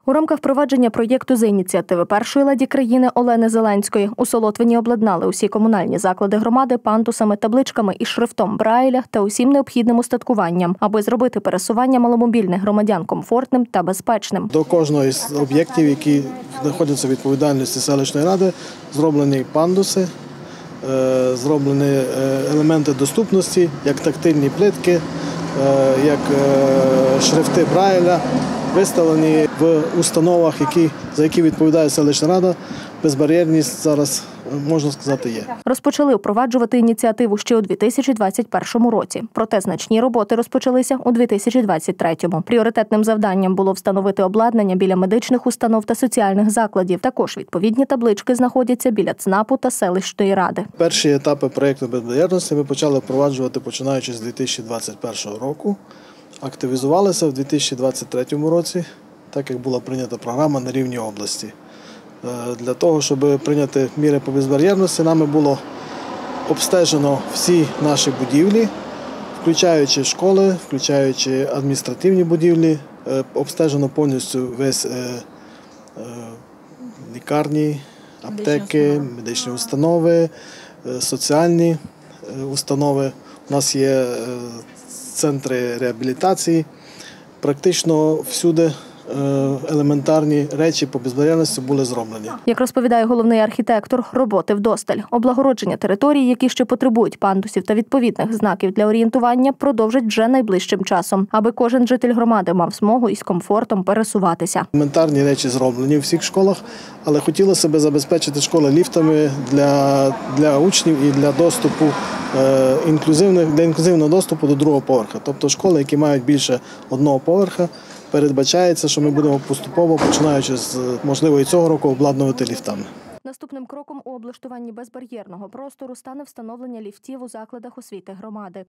У рамках впровадження проєкту за ініціативи першої леді країни Олени Зеленської у Солотвині обладнали усі комунальні заклади громади пандусами, табличками і шрифтом Брайля та усім необхідним устаткуванням, аби зробити пересування маломобільних громадян комфортним та безпечним. До кожного з об'єктів, які знаходяться у відповідальності селищної ради, зроблені пандуси, зроблені елементи доступності, як тактильні плитки, як шрифти Брайля, виставлені в установах, за які відповідає селищна рада. Безбар'єрність зараз, можна сказати, є. Розпочали впроваджувати ініціативу ще у 2021 році. Проте значні роботи розпочалися у 2023-му. Пріоритетним завданням було встановити обладнання біля медичних установ та соціальних закладів. Також відповідні таблички знаходяться біля ЦНАПу та селищної ради. Перші етапи проєкту безбар'єрності ми почали впроваджувати, починаючи з 2021 року. Активізувалися в 2023 році, так як була прийнята програма на рівні області. Для того, щоб прийняти міри по безбар'єрності, нами було обстежено всі наші будівлі, включаючи школи, включаючи адміністративні будівлі, обстежено повністю весь лікарні, аптеки, медичні установи, соціальні установи. У нас є центри реабілітації. Практично всюди елементарні речі по безбар'єрності були зроблені. Як розповідає головний архітектор, роботи вдосталь. Облагородження територій, які ще потребують пандусів та відповідних знаків для орієнтування, продовжать вже найближчим часом, аби кожен житель громади мав змогу із комфортом пересуватися. Елементарні речі зроблені у всіх школах, але хотілося б забезпечити школи ліфтами для учнів і для доступу для інклюзивного доступу до другого поверха. Тобто школи, які мають більше одного поверха, передбачається, що ми будемо поступово, починаючи з, можливо, і цього року, обладнувати ліфтами. Наступним кроком у облаштуванні безбар'єрного простору стане встановлення ліфтів у закладах освіти громади.